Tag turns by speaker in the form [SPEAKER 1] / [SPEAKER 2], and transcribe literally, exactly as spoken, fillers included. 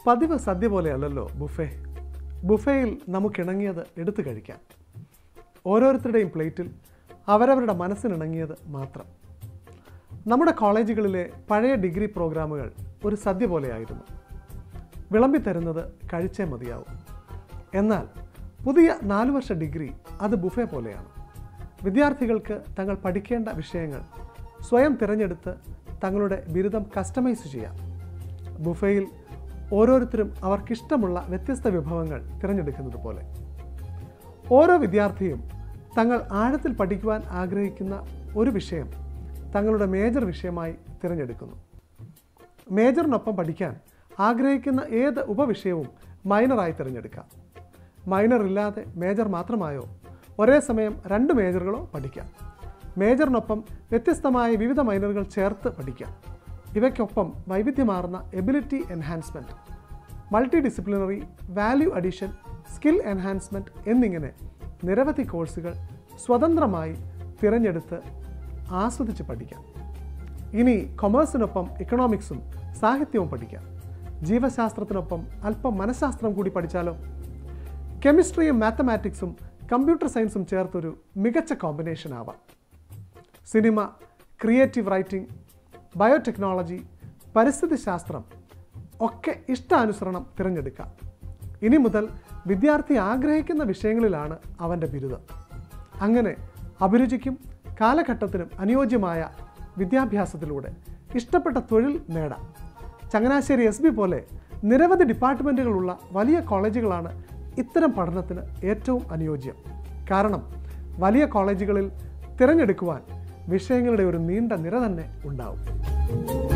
[SPEAKER 1] പതിവ് സദ്യ പോലെയല്ലല്ലോ ബുഫേ. ബുഫേയിൽ നമുക്കിണങ്ങിയത് എടുത്തു കഴിക്കാം. ഓരോരുത്തരുടെയും പ്ലേറ്റിൽ അവരവരുടെ മനസ്സിനിണങ്ങിയത് മാത്രം. നമ്മുടെ കോളേജുകളിലെ പഴയ ഡിഗ്രി പ്രോഗ്രാമുകൾ ഒരു സദ്യ പോലെയായിരുന്നു. വിളമ്പിത്തരുന്നത് കഴിച്ചേ മതിയാവും. എന്നാൽ പുതിയ നാലു വർഷ ഡിഗ്രി അത് ബുഫേ പോലെയാണ്. വിദ്യാർത്ഥികൾക്ക് തങ്ങൾ പഠിക്കേണ്ട വിഷയങ്ങൾ സ്വയം തിരഞ്ഞെടുത്ത് തങ്ങളുടെ ബിരുദം കസ്റ്റമൈസ് ചെയ്യാം. ബുഫേയിൽ ഓരോരുത്തരും അവർക്കിഷ്ടമുള്ള വ്യത്യസ്ത വിഭവങ്ങൾ തിരഞ്ഞെടുക്കുന്നത് പോലെ ഓരോ വിദ്യാർത്ഥിയും തങ്ങൾ ആഴത്തിൽ പഠിക്കുവാൻ ആഗ്രഹിക്കുന്ന ഒരു വിഷയം തങ്ങളുടെ മേജർ വിഷയമായി തിരഞ്ഞെടുക്കുന്നു. മേജറിനൊപ്പം പഠിക്കാൻ ആഗ്രഹിക്കുന്ന ഏത് ഉപവിഷയവും മൈനറായി തിരഞ്ഞെടുക്കാം. മൈനർ ഇല്ലാതെ മേജർ മാത്രമായോ ഒരേ സമയം രണ്ട് മേജറുകളോ പഠിക്കാം. മേജറിനൊപ്പം വ്യത്യസ്തമായ വിവിധ മൈനറുകൾ ചേർത്ത് പഠിക്കാം. ഇവയ്ക്കൊപ്പം വൈവിധ്യമാർന്ന ability enhancement, multi disciplinary, value addition, skill enhancement എന്നിങ്ങനെ നിരവധി കോഴ്സുകൾ സ്വതന്ത്രമായി തിരഞ്ഞെടുത്ത് ആസ്വദിച്ച് പഠിക്കാം. ഇനി കൊമേഴ്സിനൊപ്പം ഇക്കണോമിക്സും സാഹിത്യവും പഠിക്കാം. ജീവശാസ്ത്രത്തിനൊപ്പം അല്പം മനഃശാസ്ത്രം കൂടി പഠിച്ചാലോ? കെമിസ്ട്രിയും മാത്തമാറ്റിക്സും കമ്പ്യൂട്ടർ സയൻസും ചേർത്തൊരു മികച്ച കോമ്പിനേഷൻ ആവാം. സിനിമ, ക്രിയേറ്റീവ് റൈറ്റിംഗ്, ബയോടെക്നോളജി, പരിസ്ഥിതി ശാസ്ത്രം ഒക്കെ ഇഷ്ടാനുസരണം തിരഞ്ഞെടുക്കാം. ഇനി മുതൽ വിദ്യാർത്ഥി ആഗ്രഹിക്കുന്ന വിഷയങ്ങളിലാണ് അവൻ്റെ ബിരുദം. അങ്ങനെ അഭിരുചിക്കും കാലഘട്ടത്തിനും അനുയോജ്യമായ വിദ്യാഭ്യാസത്തിലൂടെ ഇഷ്ടപ്പെട്ട തൊഴിൽ നേടാം. ചങ്ങനാശ്ശേരി എസ് ബി പോലെ നിരവധി ഡിപ്പാർട്ട്മെൻറ്റുകളുള്ള വലിയ കോളേജുകളാണ് ഇത്തരം പഠനത്തിന് ഏറ്റവും അനുയോജ്യം. കാരണം വലിയ കോളേജുകളിൽ തിരഞ്ഞെടുക്കുവാൻ വിഷയങ്ങളുടെ ഒരു നീണ്ട നിര തന്നെ ഉണ്ടാവും.